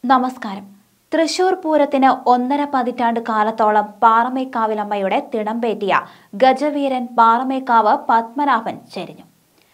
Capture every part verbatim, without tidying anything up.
നമസ്കാരം. തൃശൂർ പൂരത്തിന് ഒന്നര പതിറ്റാണ്ട് കാലത്തോളം പാറമേക്കാവിലമ്മയുടെ തിടമ്പേറ്റിയ ഗജവീരൻ പാറമേക്കാവ് പത്മനാഭൻ ചെരിഞ്ഞു.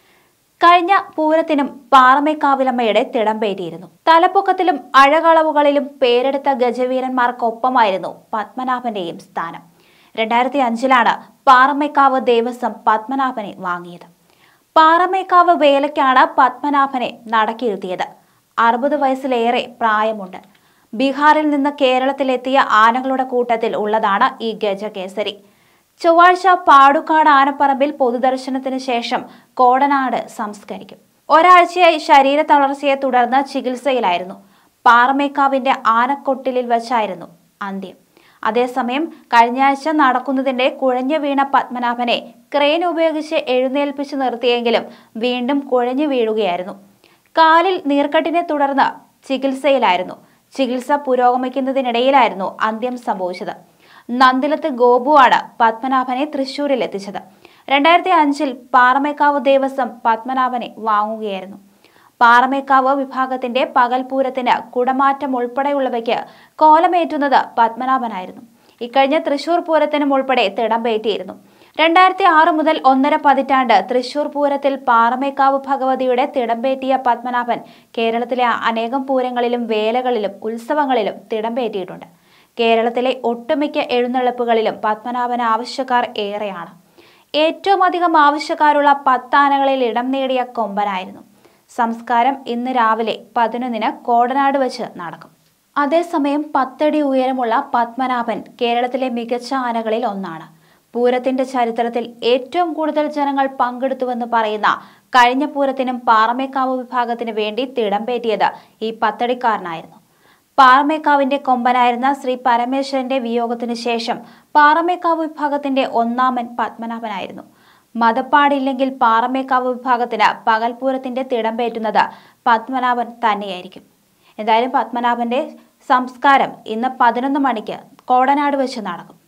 കഴിഞ്ഞ പൂരത്തിനും പാറമേക്കാവിലമ്മയുടെ തിടമ്പേറ്റിയിരുന്നു. തലപ്പൊക്കത്തിലും അഴകളവുകളിലും പേരെടുത്ത ഗജവീരന്മാർക്കൊപ്പമായിരുന്നു പത്മനാഭന്റെയും സ്ഥാനം. രണ്ടായിരത്തി അഞ്ചിലാണ് പാറമേക്കാവ് ദേവസ്വം പത്മനാഭനെ വാങ്ങിയത്. പാറമേക്കാവ് വേലയ്ക്കാണ് പത്മനാഭനെ നടക്കിയിരുത്തിയത്. അറുപത് വയസ്സിലേറെ പ്രായമുണ്ട്. ബീഹാറിൽ നിന്ന് കേരളത്തിലെത്തിയ ആനകളുടെ കൂട്ടത്തിൽ ഉള്ളതാണ് ഈ ഗജകേസരി. ചൊവ്വാഴ്ച പാടുക്കാട് ആനപ്പറമ്പിൽ പൊതുദർശനത്തിന് ശേഷം കോടനാട് സംസ്കരിക്കും. ഒരാഴ്ചയായി ശരീര തളർച്ചയെ തുടർന്ന് ചികിത്സയിലായിരുന്നു. പാറമേക്കാവിന്റെ ആനക്കൊട്ടിലിൽ വച്ചായിരുന്നു അന്ത്യം. അതേസമയം കഴിഞ്ഞയാഴ്ച നടക്കുന്നതിന്റെ കുഴഞ്ഞു വീണ പത്മനാഭനെ ക്രെയിൻ ഉപയോഗിച്ച് എഴുന്നേൽപ്പിച്ചു നിർത്തിയെങ്കിലും വീണ്ടും കുഴഞ്ഞു വീഴുകയായിരുന്നു. കാലിൽ നീർക്കെട്ടിനെ തുടർന്ന് ചികിത്സയിലായിരുന്നു. ചികിത്സ പുരോഗമിക്കുന്നതിനിടയിലായിരുന്നു അന്ത്യം സംഭവിച്ചത്. നന്ദിലത്ത് ഗോപുവാണ് പത്മനാഭനെ തൃശൂരിൽ എത്തിച്ചത്. രണ്ടായിരത്തി അഞ്ചിൽ പാറമേക്കാവ് ദേവസ്വം പത്മനാഭനെ വാങ്ങുകയായിരുന്നു. പാറമേക്കാവ് വിഭാഗത്തിന്റെ പകൽപൂരത്തിന് കുടമാറ്റം ഉൾപ്പെടെയുള്ളവയ്ക്ക് കോലമേറ്റുന്നത് പത്മനാഭനായിരുന്നു. ഇക്കഴിഞ്ഞ തൃശൂർ പൂരത്തിനും ഉൾപ്പെടെ തിടമ്പേറ്റിയിരുന്നു. രണ്ടായിരത്തി ആറ് മുതൽ ഒന്നര പതിറ്റാണ്ട് തൃശൂർ പൂരത്തിൽ പാറമേക്കാവ് ഭഗവതിയുടെ തിടമ്പേറ്റിയ പത്മനാഭൻ കേരളത്തിലെ അനേകം പൂരങ്ങളിലും വേലകളിലും ഉത്സവങ്ങളിലും തിടമ്പേറ്റിയിട്ടുണ്ട്. കേരളത്തിലെ ഒട്ടുമിക്ക എഴുന്നള്ളിപ്പുകളിലും പത്മനാഭന് ആവശ്യക്കാർ ഏറെയാണ്. ഏറ്റവും അധികം ആവശ്യക്കാരുള്ള പത്താനകളിൽ ഇടം നേടിയ കൊമ്പനായിരുന്നു. സംസ്കാരം ഇന്ന് രാവിലെ പതിനൊന്നിന് കോടനാട് വെച്ച് നടക്കും. അതേസമയം പത്തടി ഉയരമുള്ള പത്മനാഭൻ കേരളത്തിലെ മികച്ച ആനകളിൽ ഒന്നാണ്. പൂരത്തിന്റെ ചരിത്രത്തിൽ ഏറ്റവും കൂടുതൽ ജനങ്ങൾ പങ്കെടുത്തുവെന്ന് പറയുന്ന കഴിഞ്ഞ പൂരത്തിനും പാറമേക്കാവ് വിഭാഗത്തിന് വേണ്ടി തിടമ്പേറ്റിയത് ഈ പത്തടിക്കാരനായിരുന്നു. പാറമേക്കാവിന്റെ കൊമ്പനായിരുന്ന ശ്രീ പരമേശ്വരന്റെ വിയോഗത്തിന് ശേഷം പാറമേക്കാവ് വിഭാഗത്തിന്റെ ഒന്നാമൻ പത്മനാഭനായിരുന്നു. മതപ്പാടില്ലെങ്കിൽ പാറമേക്കാവ് വിഭാഗത്തിന് പകൽപൂരത്തിന്റെ തിടമ്പേറ്റുന്നത് പത്മനാഭൻ തന്നെയായിരിക്കും. എന്തായാലും പത്മനാഭന്റെ സംസ്കാരം ഇന്ന് പതിനൊന്ന് മണിക്ക് കോടനാട് വെച്ച് നടക്കും.